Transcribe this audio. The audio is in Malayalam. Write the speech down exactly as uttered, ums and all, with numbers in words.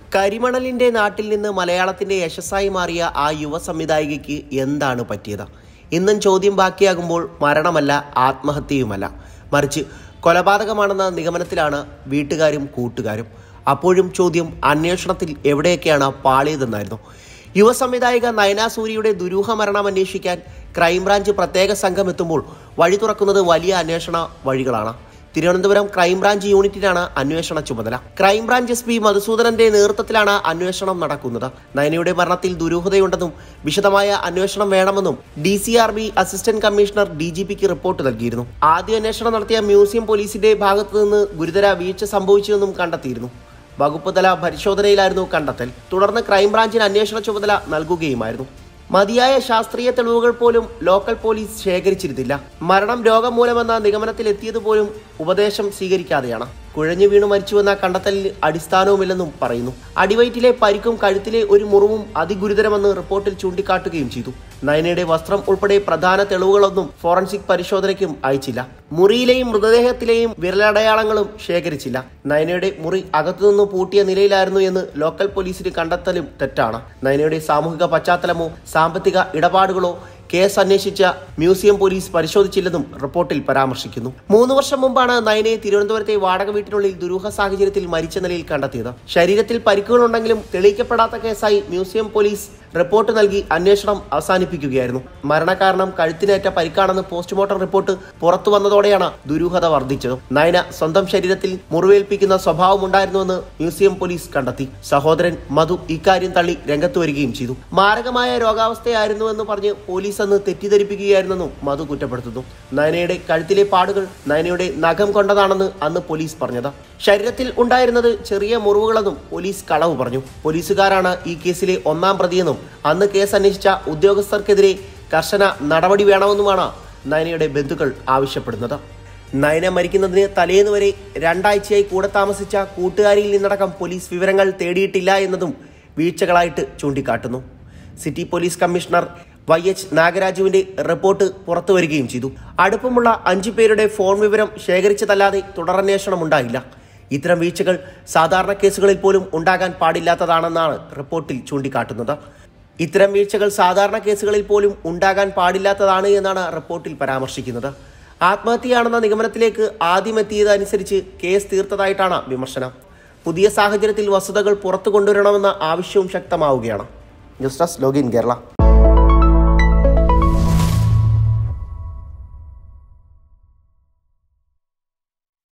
കരിമണലിന്റെ നാട്ടിൽ നിന്ന് മലയാളത്തിന്റെ യശസ്സായി മാറിയ ആ യുവ സംവിധായികയ്ക്ക് എന്താണ് പറ്റിയത്? ഇന്നും ചോദ്യം ബാക്കിയാകുമ്പോൾ മരണമല്ല, ആത്മഹത്യയുമല്ല, മറിച്ച് കൊലപാതകമാണെന്ന നിഗമനത്തിലാണ് വീട്ടുകാരും കൂട്ടുകാരും. അപ്പോഴും ചോദ്യം അന്വേഷണത്തിൽ എവിടെയൊക്കെയാണ് പാളിയതെന്നായിരുന്നു. യുവ സംവിധായിക നയന സൂര്യയുടെ ദുരൂഹ മരണം അന്വേഷിക്കാൻ ക്രൈംബ്രാഞ്ച് പ്രത്യേക സംഘം എത്തുമ്പോൾ വഴി തുറക്കുന്നത് വലിയ അന്വേഷണ വഴികളാണ്. തിരുവനന്തപുരം ക്രൈംബ്രാഞ്ച് യൂണിറ്റിനാണ് അന്വേഷണ ചുമതല. ക്രൈംബ്രാഞ്ച് എസ് പി മധുസൂദനന്റെ നേതൃത്വത്തിലാണ് അന്വേഷണം നടക്കുന്നത്. നയനയുടെ മരണത്തിൽ ദുരൂഹതയുണ്ടെന്നും വിശദമായ അന്വേഷണം വേണമെന്നും D C R B assistant commissioner D G പിക്ക് റിപ്പോർട്ട് നൽകിയിരുന്നു. ആദ്യ അന്വേഷണം നടത്തിയ മ്യൂസിയം പോലീസിന്റെ ഭാഗത്തു നിന്ന് ഗുരുതര വീഴ്ച സംഭവിച്ചുവെന്നും കണ്ടെത്തിയിരുന്നു. വകുപ്പ് തല പരിശോധനയിലായിരുന്നു കണ്ടെത്തൽ. തുടർന്ന് ക്രൈംബ്രാഞ്ചിന് അന്വേഷണ ചുമതല നൽകുകയുമായിരുന്നു. മതിയായ ശാസ്ത്രീയ തെളിവുകൾ പോലും ലോക്കൽ പോലീസ് ശേഖരിച്ചിരുന്നില്ല. മരണം രോഗം മൂലമെന്ന നിഗമനത്തിലെത്തിയതുപോലും ഉപദേശം സ്വീകരിക്കാതെയാണ്. കുഴഞ്ഞു വീണു മരിച്ചുവെന്ന കണ്ടെത്തലിൽ അടിസ്ഥാനവുമില്ലെന്നും പറയുന്നു. അടിവയറ്റിലെ പരിക്കും കഴുത്തിലെ ഒരു മുറിവും അതിഗുരുതരമെന്ന് റിപ്പോർട്ടിൽ ചൂണ്ടിക്കാട്ടുകയും ചെയ്തു. നയനയുടെ വസ്ത്രം ഉൾപ്പെടെ പ്രധാന തെളിവുകളൊന്നും ഫോറൻസിക് പരിശോധനയ്ക്കും അയച്ചില്ല. മുറിയിലെയും മൃതദേഹത്തിലെയും വിരലടയാളങ്ങളും ശേഖരിച്ചില്ല. നയനയുടെ മുറി അകത്തുനിന്ന് പൂട്ടിയ നിലയിലായിരുന്നു എന്ന് ലോക്കൽ പോലീസിന് കണ്ടെത്തലും തെറ്റാണ്. നയനയുടെ സാമൂഹിക പശ്ചാത്തലമോ സാമ്പത്തിക ഇടപാടുകളോ കേസ് അന്വേഷിച്ച മ്യൂസിയം പോലീസ് പരിശോധിച്ചില്ലെന്നും റിപ്പോർട്ടിൽ പരാമർശിക്കുന്നു. മൂന്ന് വർഷം മുമ്പാണ് നയനയെ തിരുവനന്തപുരത്തെ വാടക വീട്ടിനുള്ളിൽ ദുരൂഹ സാഹചര്യത്തിൽ മരിച്ച നിലയിൽ കണ്ടെത്തിയത്. ശരീരത്തിൽ പരിക്കുകളുണ്ടെങ്കിലും തെളിയിക്കപ്പെടാത്ത കേസായി മ്യൂസിയം പോലീസ് റിപ്പോർട്ട് നൽകി അന്വേഷണം അവസാനിപ്പിക്കുകയായിരുന്നു. മരണകാരണം കഴുത്തിനേറ്റ പരിക്കാണെന്ന് പോസ്റ്റ്മോർട്ടം റിപ്പോർട്ട് പുറത്തു വന്നതോടെയാണ് ദുരൂഹത വർദ്ധിച്ചത്. നയന സ്വന്തം ശരീരത്തിൽ മുറിവേൽപ്പിക്കുന്ന സ്വഭാവമുണ്ടായിരുന്നുവെന്ന് മ്യൂസിയം പോലീസ് കണ്ടെത്തി. സഹോദരൻ മധു ഇക്കാര്യം തള്ളി രംഗത്ത് വരികയും ചെയ്തു. മാരകമായ രോഗാവസ്ഥയായിരുന്നുവെന്ന് പറഞ്ഞ് പോലീസ് അന്ന് തെറ്റിദ്ധരിപ്പിക്കുകയായിരുന്നെന്നും മധു കുറ്റപ്പെടുത്തുന്നു. നയനയുടെ കഴുത്തിലെ പാടുകൾ നയനയുടെ നഖം കൊണ്ടതാണെന്ന് അന്ന് പോലീസ് പറഞ്ഞത്. ശരീരത്തിൽ ഉണ്ടായിരുന്നത് ചെറിയ മുറിവുകളെന്നും പോലീസ് കളവ് പറഞ്ഞു. പോലീസുകാരാണ് ഈ കേസിലെ ഒന്നാം പ്രതിയെന്നും അന്ന് കേസ് അന്വേഷിച്ച ഉദ്യോഗസ്ഥർക്കെതിരെ കർശന നടപടി വേണമെന്നുമാണ് നയനയുടെ ബന്ധുക്കൾ ആവശ്യപ്പെടുന്നത്. നയന മരിക്കുന്നതിന് തലേന്ന് വരെ രണ്ടാഴ്ചയായി കൂടെ താമസിച്ച കൂട്ടുകാരിയിൽ നിന്നടക്കം പോലീസ് വിവരങ്ങൾ തേടിയിട്ടില്ല എന്നതും വീഴ്ചകളായിട്ട് ചൂണ്ടിക്കാട്ടുന്നു. City police commissioner Y H നാഗരാജുവിന്റെ റിപ്പോർട്ട് പുറത്തു വരികയും ചെയ്തു. അടുപ്പമുള്ള അഞ്ചു പേരുടെ ഫോൺ വിവരം ശേഖരിച്ചതല്ലാതെ തുടരന്വേഷണം ഉണ്ടായില്ല. ഇത്തരം വീഴ്ചകൾ സാധാരണ കേസുകളിൽ പോലും ഉണ്ടാകാൻ പാടില്ലാത്തതാണെന്നാണ് റിപ്പോർട്ടിൽ ചൂണ്ടിക്കാട്ടുന്നത്. ഇത്തരം വീഴ്ചകൾ സാധാരണ കേസുകളിൽ പോലും ഉണ്ടാകാൻ പാടില്ലാത്തതാണ് എന്നാണ് റിപ്പോർട്ടിൽ പരാമർശിക്കുന്നത്. ആത്മഹത്യയാണെന്ന നിഗമനത്തിലേക്ക് ആദ്യം എത്തിയതനുസരിച്ച് കേസ് തീർത്തതായിട്ടാണ് വിമർശനം. പുതിയ സാഹചര്യത്തിൽ വസ്തുതകൾ പുറത്തു കൊണ്ടുവരണമെന്ന ആവശ്യവും ശക്തമാവുകയാണ്. News desk login Kerala.